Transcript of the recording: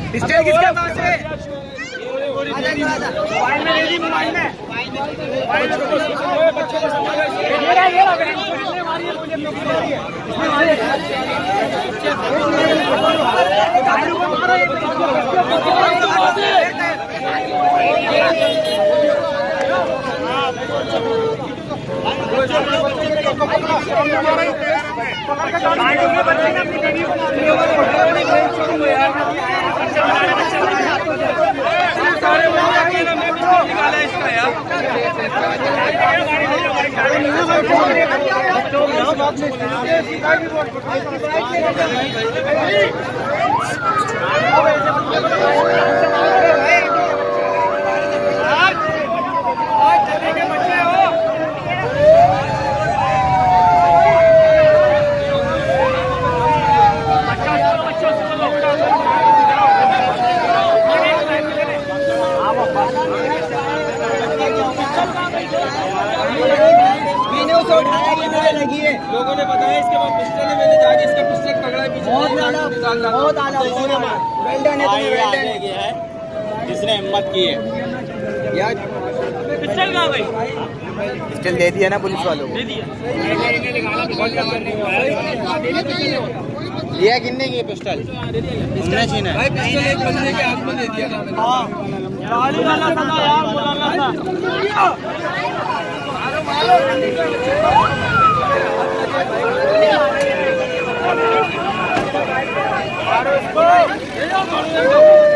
Pistol किसके पास है? Mobile में रेडी, मोबाइल में लोगों ने बताया इसके बाद पिस्टल है, मैंने जाके इसका पिस्टल पकड़ा है पीछे। बहुत आला है जिसने हिम्मत की है यार। पिस्टल कहाँ गई? पिस्टल दे दिया ना पुलिस वालों को। दिया किन्ने की पिस्टल? हमने छीना है। पिस्टल एक बंदे के हाथ में दे दिया था। हाँ गाड़ी वाला था यार, बुलाना था।